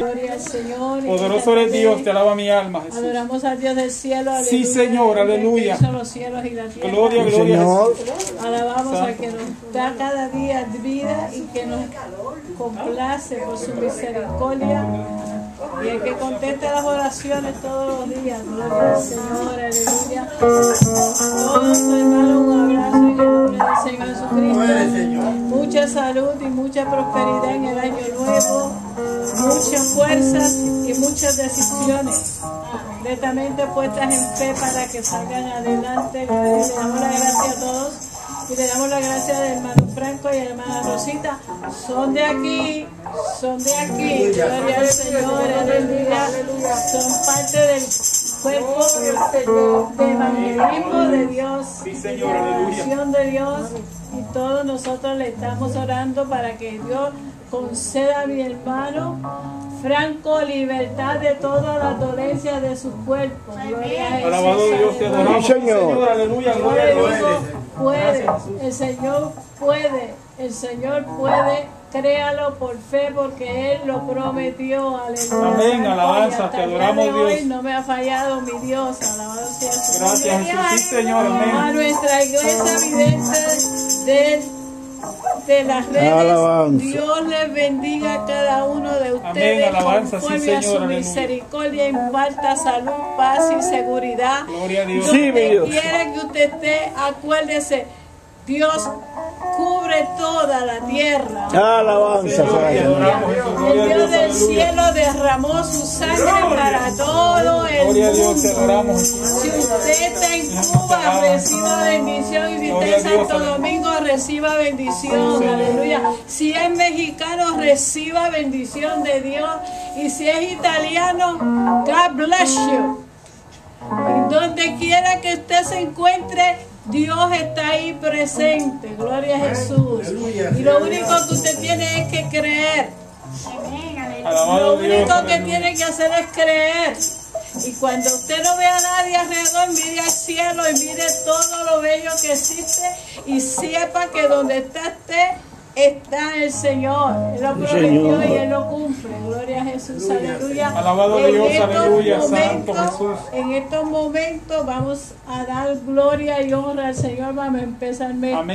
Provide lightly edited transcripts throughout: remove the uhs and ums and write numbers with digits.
Gloria al Señor. Poderoso eres Dios, te alaba mi alma, Jesús. Adoramos al Dios del cielo, aleluya. Sí, Señor, aleluya. Que hizo los cielos y la tierra. Gloria, gloria, Jesús. Alabamos al que nos da cada día vida y que nos complace por su misericordia. Y el que contesta las oraciones todos los días. Gloria al Señor, aleluya. Todos hermanos, un abrazo en el nombre del Señor Jesucristo. Mucha salud y mucha prosperidad en el año nuevo. Muchas fuerzas y muchas decisiones completamente puestas en fe para que salgan adelante. Le damos la gracia a todos y le damos la gracia al hermano Franco y a la hermana Rosita. Son de aquí, gloria al Señor, aleluya. Son parte del cuerpo de evangelismo de Dios, de la misión de Dios, y todos nosotros le estamos orando para que Dios conceda a mi hermano Franco libertad de toda la dolencia de su cuerpo. Gloria a Jesús. Alabado Dios, te adoramos, Señor. Aleluya, gloria a Dios. Puede, el Señor puede, créalo por fe porque Él lo prometió. Aleluya. Amén, alabanza, te adoramos Dios. Hoy no me ha fallado mi Dios, alabado sea su nombre. Gracias Jesús, sí Señor, amén. A nuestra iglesia vidente de las redes, alabanza. Dios les bendiga a cada uno de ustedes. Amén, alabanza, conforme sí, Señor, a su aleluya. Misericordia imparta salud, paz y seguridad. Gloria a Dios. Donde quiera que usted esté, acuérdese, Dios cubre toda la tierra. Alabanza. El Dios del cielo derramó su sangre para todo el mundo. Si usted está en Cuba, reciba bendición. Y si está en Santo Domingo, reciba bendición. Aleluya. Si es mexicano, reciba bendición de Dios. Y si es italiano, God bless you. Y donde quiera que usted se encuentre, Dios está ahí presente. Gloria a Jesús. Y lo único que usted tiene es que creer. Lo único que tiene que hacer es creer. Y cuando usted no ve a nadie alrededor, mire al cielo y mire todo lo bello que existe y sepa que donde está usted está el Señor. Él lo prometió y Él lo cumple. Gloria a Jesús, aleluya. Alabado Dios, aleluya, santo Jesús. En estos momentos vamos a dar gloria y honra al Señor. Vamos a empezar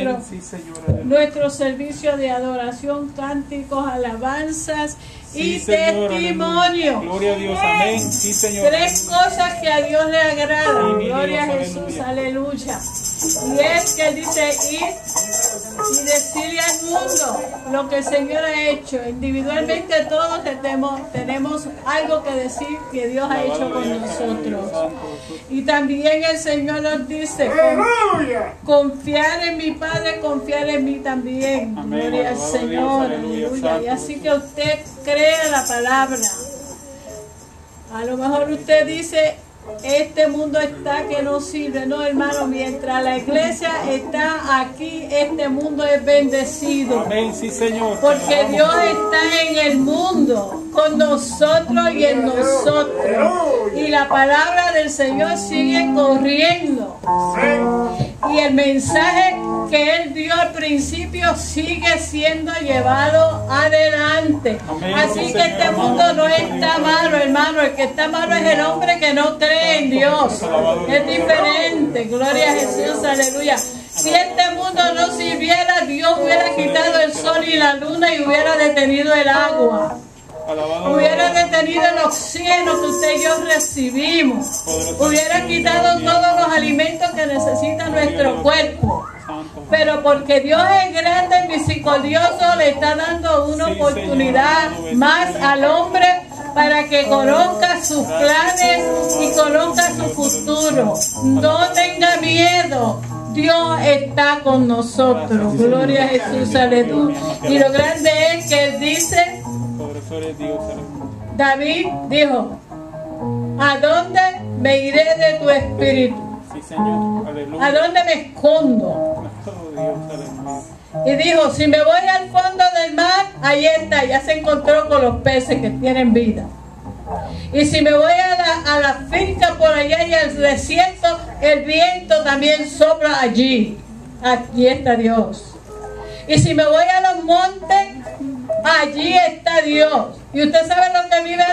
nuestro servicio de adoración, cánticos, alabanzas y testimonio. Gloria a Dios, amén. Sí, Señor. 3 cosas que a Dios le agradan. Gloria a Jesús, aleluya. Y es que dice ir y decirle al mundo lo que el Señor ha hecho. Individualmente todos tenemos algo que decir que Dios ha hecho con nosotros. Y también el Señor nos dice, confiar en mi Padre, confiar en mí también. Gloria al Señor, aleluya. Y así que usted crea la palabra. A lo mejor usted dice, este mundo está que no sirve. No, hermano, mientras la iglesia está aquí, este mundo es bendecido. Amén, sí, Señor. Porque Dios está en el mundo, con nosotros y en nosotros. Y la palabra del Señor sigue corriendo. Y el mensaje que Él dio al principio sigue siendo llevado adelante. Amén, así sí, que Señor, este mundo no está malo, hermano. El que está malo es el hombre que no cree en Dios. Es diferente. Gloria a Jesús, aleluya. Si este mundo no sirviera, Dios hubiera quitado el sol y la luna y hubiera detenido el agua. Hubiera detenido el oxígeno que usted y yo recibimos. Hubiera quitado todos los alimentos que necesita nuestro cuerpo. Pero porque Dios es grande y misericordioso, le está dando una oportunidad más al hombre para que conozca sus planes y conozca su futuro. No tenga miedo. Dios está con nosotros. Gloria a Jesús, aleluya. Y lo grande es que Él dice, David dijo, ¿a dónde me iré de tu espíritu? ¿A dónde me escondo? Y dijo, si me voy al fondo del mar, ahí está, ya se encontró con los peces que tienen vida. Y si me voy a la finca por allá y al desierto, el viento también sopla allí. Aquí está Dios. Y si me voy a los montes, allí está Dios. Y usted sabe lo que vive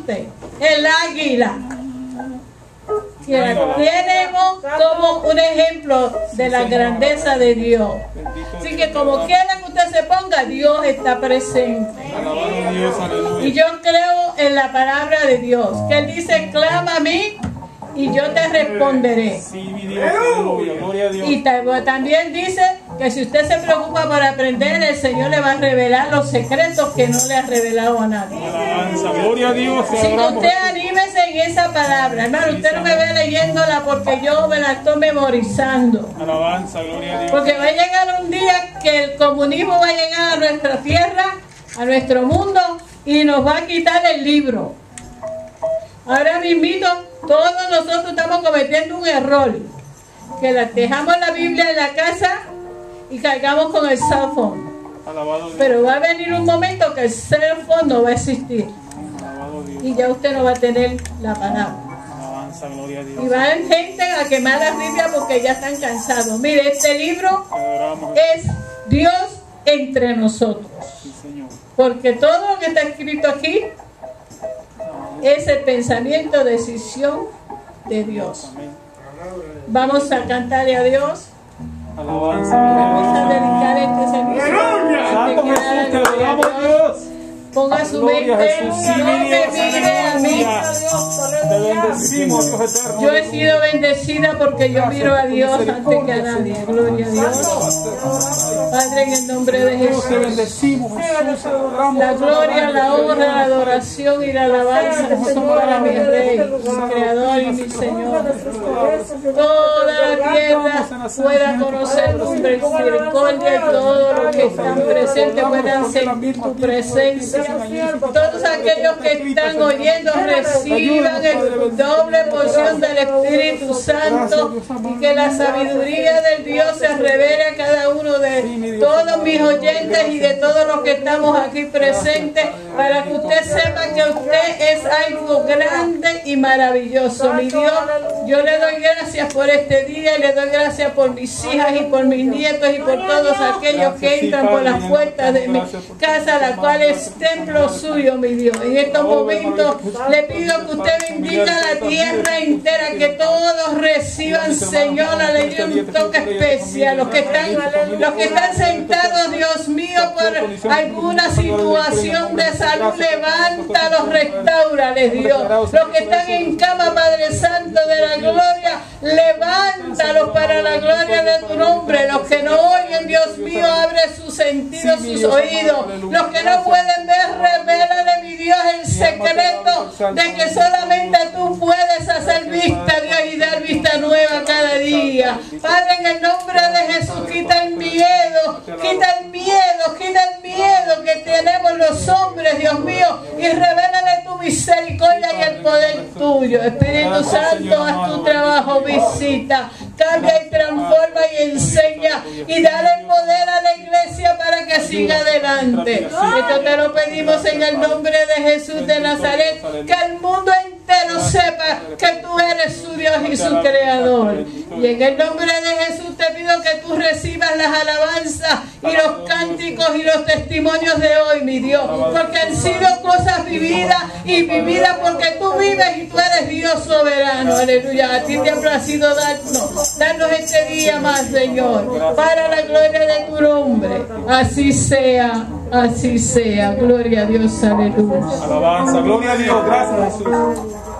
serpiente, el águila. Que la tenemos como un ejemplo de la grandeza de Dios. Así que como quiera que usted se ponga, Dios está presente. Y yo creo en la palabra de Dios, que Él dice, clama a mí y yo te responderé. Y también dice que si usted se preocupa por aprender, el Señor le va a revelar los secretos que no le ha revelado a nadie. Gloria a Dios. Así que usted anímese en esa palabra, hermano. Usted no me ve leyéndola porque yo me la estoy memorizando. Alabanza, gloria a Dios. Porque va a llegar un día que el comunismo va a llegar a nuestra tierra, a nuestro mundo, y nos va a quitar el libro. Ahora mismito, todos nosotros estamos cometiendo un error, que dejamos la Biblia en la casa y cargamos con el cell phone. Pero va a venir un momento que el cell phone no va a existir y ya usted no va a tener la palabra. Y va a haber gente a quemar la Biblia porque ya están cansados. Mire, este libro es Dios entre nosotros, porque todo lo que está escrito aquí es el pensamiento, decisión de Dios. Vamos a cantarle a Dios. Alabanza, vamos a dedicar este servicio. Ponga su mente, no me mire a mí. Te bendecimos, Dios eterno. Yo he sido bendecida porque yo miro a Dios antes que a nadie. Gloria a Dios. Padre, en el nombre de Jesús, te bendecimos, Jesús. La gloria, la honra, la adoración y la alabanza son para mi Rey, mi Creador y mi Señor. Toda la tierra pueda conocer tu misericordia y todos los que están presentes puedan sentir tu presencia. Todos aquellos que están oyendo reciban el doble porción del Espíritu Santo y que la sabiduría del Dios se revele a cada uno de todos mis oyentes y de todos los que estamos aquí presentes, para que usted sepa que usted es algo grande y maravilloso. Mi Dios, yo le doy gracias por este día y le doy gracias por mis hijas y por mis nietos y por todos aquellos que entran por las puertas de mi casa, la cual es templo suyo, mi Dios. En estos momentos le pido que usted bendiga la tierra entera, que todos reciban, Señor, alegría, un toque especial. Los que están sentados, Dios mío, por alguna situación de salud, levántalos, restáurales, Dios. Los que están en cama, Padre Santo de la gloria, levántalos para la gloria de tu nombre. Los que no oyen, Dios mío, abre sus sentidos, sus oídos. Los que no pueden ver, revélale, mi Dios, el secreto de que solamente tú puedes hacer vista, Dios, y dar vista nueva cada día. Padre, en el nombre de Jesús, quita el miedo, que tenemos los hombres, Dios mío, y revélale tu misericordia y el poder tuyo. Espíritu Santo, haz tu trabajo, visita, cambia y transforma y enseña y dale poder a la iglesia para que siga adelante. Esto te lo pedimos en el nombre de Jesús de Nazaret, que el mundo entero sepa que tú eres su Dios y su Creador. Y en el nombre de Jesús te pido que tú recibas las alabanzas y los cánticos y los testimonios de hoy, mi Dios, porque han sido cosas vividas y vividas porque tú vives y tú eres Dios soberano. Aleluya. A ti te ha placido darnos este día más, Señor, para la gloria de tu nombre. Así sea, así sea. Gloria a Dios. Aleluya. Alabanza, gloria a Dios. Gracias, Jesús.